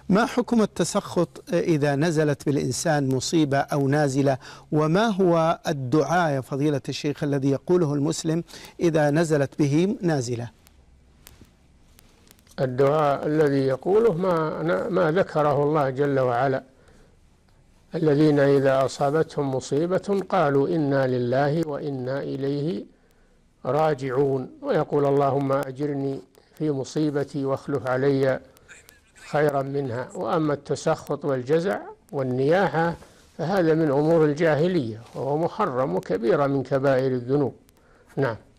ما حكم التسخط إذا نزلت بالإنسان مصيبة أو نازلة؟ وما هو الدعاء يا فضيلة الشيخ الذي يقوله المسلم إذا نزلت به نازلة؟ الدعاء الذي يقوله ما ذكره الله جل وعلا: الذين إذا أصابتهم مصيبة قالوا إنا لله وإنا إليه راجعون، ويقول اللهم أجرني في مصيبتي واخلف علي خيرا منها. وأما التسخط والجزع والنياحة فهذا من أمور الجاهلية، وهو محرم وكبيرة من كبائر الذنوب. نعم.